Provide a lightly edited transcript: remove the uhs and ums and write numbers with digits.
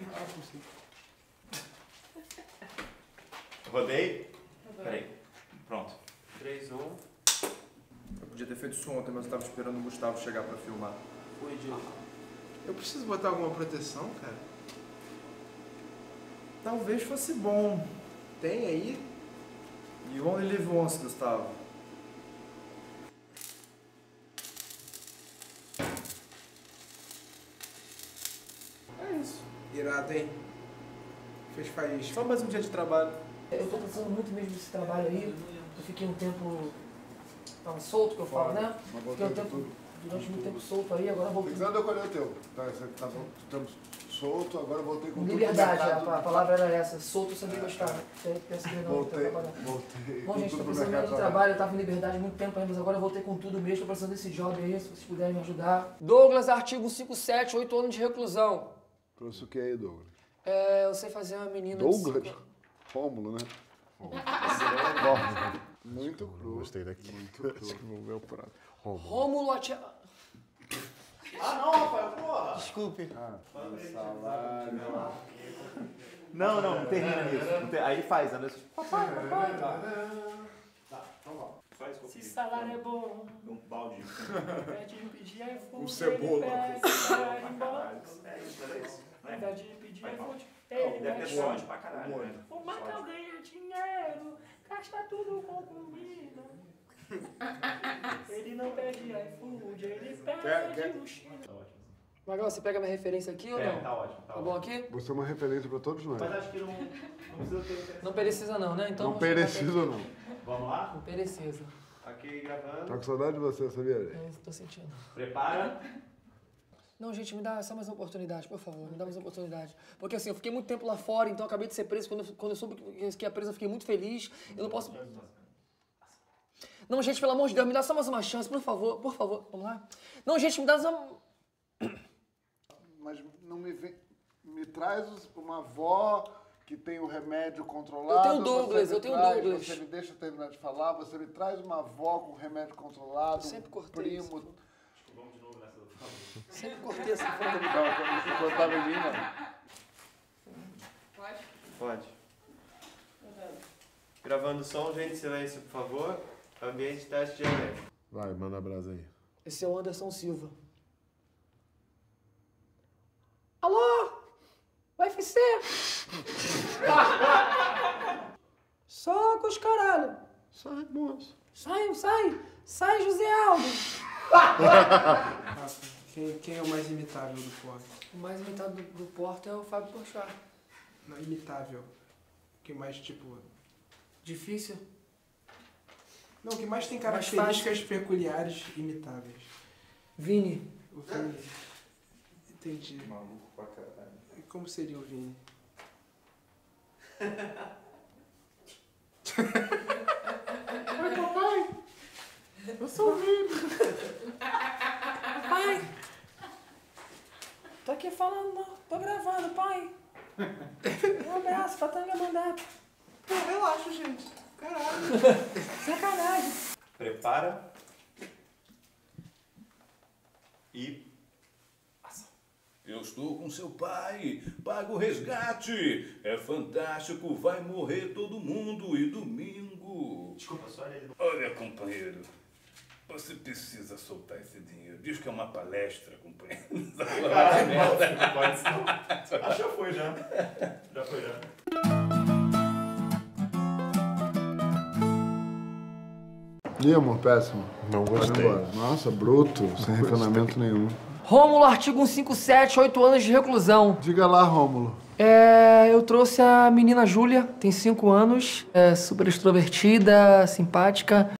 Ah, consigo. Rodei? Peraí. Pronto. 3, 1. Eu podia ter feito isso ontem, mas eu tava esperando o Gustavo chegar pra filmar. Foi, Diego. Eu preciso botar alguma proteção, cara? Talvez fosse bom. Tem aí? You only live once, Gustavo. É isso. Irado, hein? Fez faísca. Só mais um dia de trabalho. Eu tô precisando muito mesmo desse trabalho aí. Eu fiquei um tempo... Tava solto, que eu falo, né? Fiquei um tempo, durante muito tempo solto aí, agora voltei. Quando eu colhei o teu? Estamos solto, agora eu voltei com tudo. Liberdade, a palavra era essa. Solto eu sabia gostar. Você pensa que não, Voltei. Bom, gente, tô precisando de trabalho, eu tava em liberdade há muito tempo aí, mas agora eu voltei com tudo mesmo, tô precisando desse job aí, se vocês puderem me ajudar. Douglas, artigo 57, 8 anos de reclusão. Trouxe o que aí, Douglas? Eu sei fazer uma menina... Douglas? Rômulo, né? Muito cru. Gostei daqui. Muito cru. Acho que vou ver o prato. Rômulo Atia... Ah, não, Rafael, porra! Desculpe. Salário. Não, não termina nisso. Aí ele faz, né? Papai. Tá, então vamos. Só isso que eu Se fiz. salário é bom, Um balde. pede pedir iFood, Um cebola. ele pede inbox. É isso, era isso. Pede pedir iFood, Deve ele ter pede sorte pra caralho, né? o Macau ganha dinheiro, gasta tudo com comida. Ele não pede iFood, ele pede mochila. Tá ótimo. Magal, você pega minha referência aqui ou não? Tá ótimo. Tá bom aqui? Você é uma referência para todos nós. Mas acho que não precisa ter referência. Não precisa não, né? Então Não precisa, não. Vamos lá? Não precisa. Aqui gravando. Tá com saudade de você, sabia? Tô sentindo. Prepara. Não, gente, me dá só mais uma oportunidade, por favor, me dá mais uma oportunidade. Porque assim, eu fiquei muito tempo lá fora, então eu acabei de ser preso. Quando eu soube que ia preso, eu fiquei muito feliz. Eu não posso... Não, gente, pelo amor de Deus, me dá só mais uma chance, por favor, vamos lá? Não, gente, me dá só... Mas não me vem... Me traz uma avó que tem o remédio controlado. Eu tenho o Douglas, você me eu tenho o traz- Douglas. Você me deixa terminar de falar, você me traz uma avó com remédio controlado, Eu sempre um cortei primo... isso. Vamos de novo nessa do favor. Sempre cortei essa foto. Não, quando tava em mim, não. Pode. Gravando o som, gente, silêncio, por favor. Ambiente teste de elétrico. Vai, manda a brasa aí. Esse é o Anderson Silva. Alô? UFC? Só com os caralho. Sai, moço. Sai, José Aldo. Rafa, quem é o mais imitável do Porto? O mais imitado do Porto é o Fábio Porchat. Não, imitável. O que mais, tipo... Difícil? Não, o que mais tem Mais características peculiares imitáveis. Vini. O Vini. Entendi. Maluco pra caralho. E como seria o Vini? Oi, papai! Eu sou o Vini! Pai! Tô aqui falando, não. Tô gravando, pai. Um abraço, Fatanga Mandap. Pô, relaxa, gente. Caralho. Sacanagem. Prepara. E... Eu estou com seu pai, paga o resgate, é fantástico, vai morrer todo mundo e domingo. Desculpa, só olha ali. Olha, companheiro, você precisa soltar esse dinheiro. Diz que é uma palestra, companheiro. Caralho, não pode ser. Acho que já foi, já. Já foi, já. Ih, amor, péssimo. Não Vai gostei. embora. Nossa, bruto, sem refinamento nenhum. Rômulo, artigo 157, 8 anos de reclusão. Diga lá, Rômulo. Eu trouxe a menina Júlia, tem 5 anos, é super extrovertida, simpática.